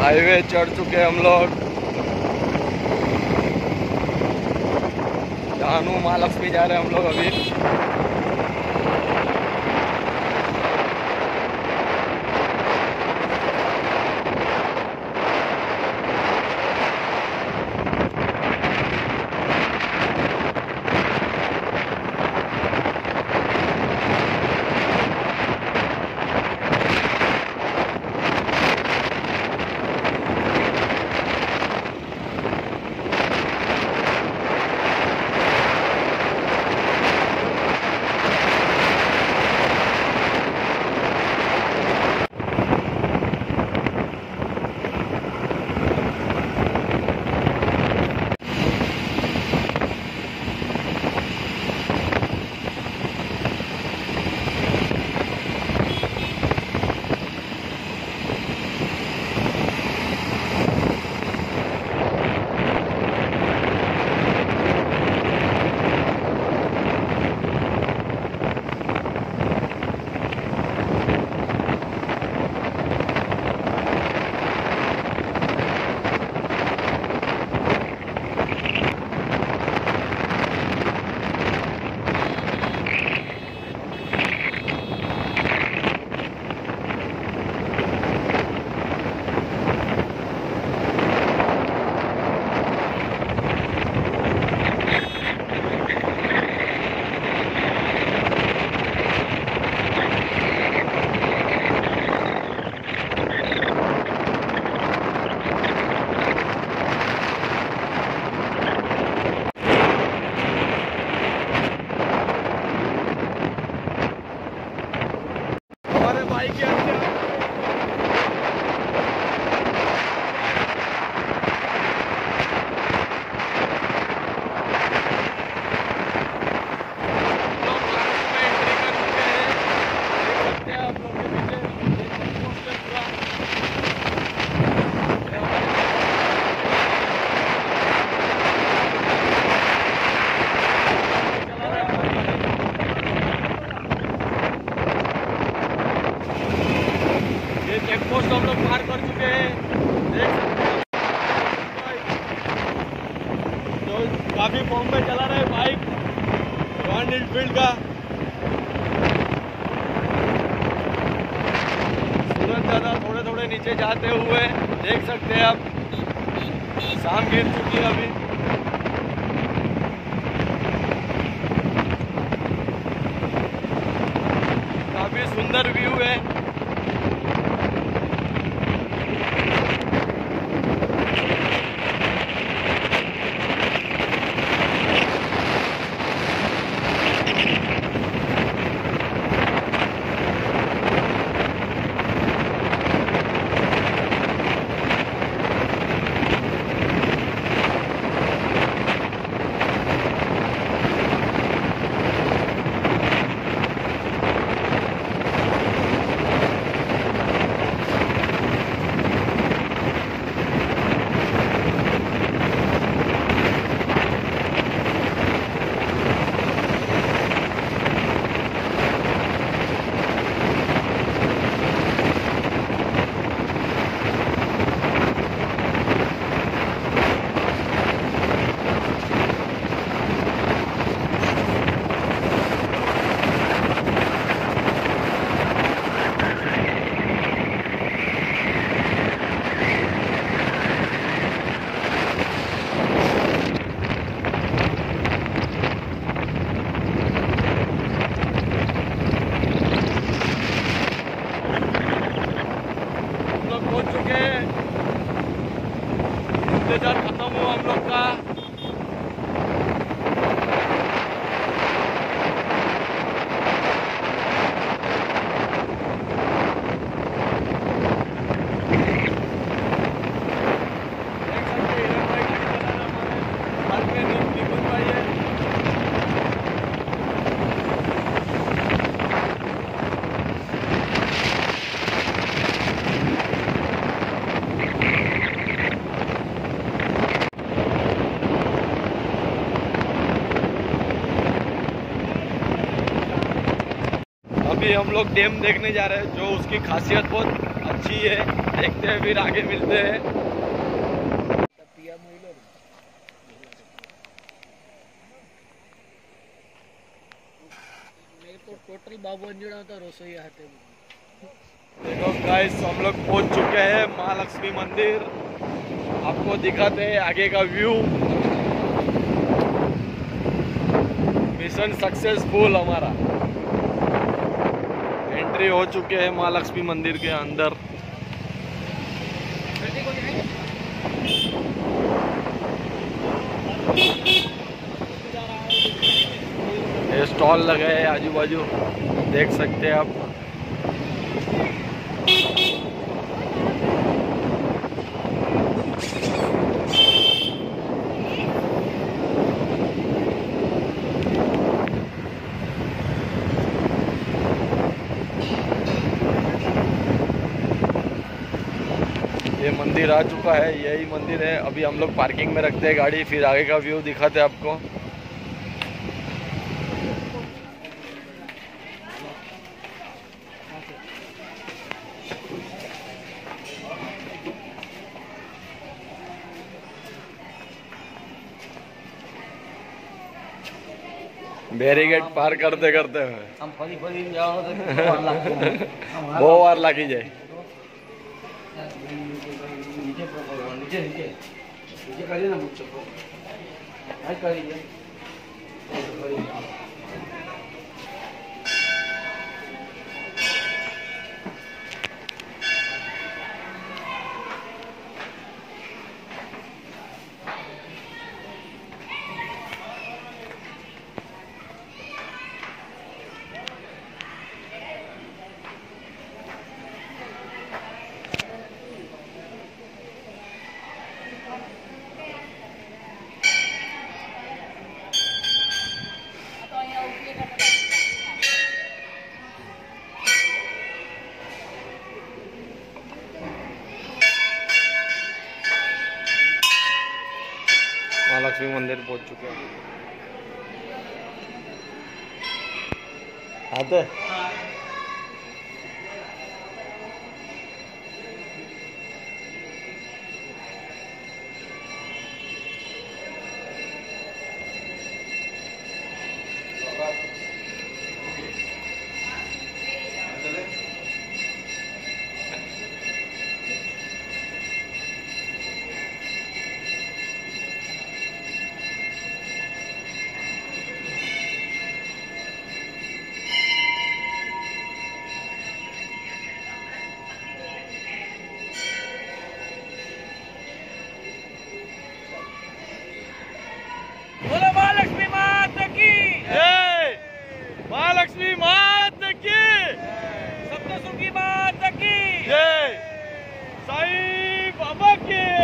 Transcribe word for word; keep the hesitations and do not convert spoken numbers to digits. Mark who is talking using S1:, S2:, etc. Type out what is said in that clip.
S1: Highway चढ़ चुके हम लोग। धानु महालक्ष्मी जा रहे हैं हम लोग अभी। चेकपोस्ट हम लोग पार कर चुके हैं। देख तो काफी फॉर्म में चला रहे बाइक रॉयल एनफील्ड का। सूरज दादा थोड़े थोड़े नीचे जाते हुए देख सकते हैं आप। शाम गिर चुकी है अभी। काफी सुंदर व्यू है। इंतजार खत्म हुआ हम लोग का। अभी हम लोग डैम देखने जा रहे हैं, जो उसकी खासियत बहुत अच्छी है। देखते हैं, फिर आगे मिलते हैं।
S2: टोटल बावन जणा होता रसोई हाथे।
S1: देखो गाइस, हम लोग पहुंच चुके हैं महालक्ष्मी मंदिर। आपको दिखाते हैं आगे का व्यू। मिशन सक्सेसफुल हमारा। एंट्री हो चुके हैं महालक्ष्मी मंदिर के अंदर। ये स्टॉल लगे हैं आजू बाजू, देख सकते हैं आप। ये मंदिर आ चुका है, यही मंदिर है। अभी हम लोग पार्किंग में रखते हैं गाड़ी, फिर आगे का व्यू दिखाते हैं आपको। बैरिकेड पार करते करते हुए
S2: हम फरी फरी जाओ तो
S1: बहुत बार लगी जाए।
S2: नीचे नीचे नीचे नीचे करिए ना, मुझे करिए।
S1: महालक्ष्मी मंदिर पहुंच चुके हैं। आते
S2: बोलो महालक्ष्मी माता की
S1: जय, महालक्ष्मी माता की
S2: सप्तशृंगी माता की
S1: जय, साईं बाबा की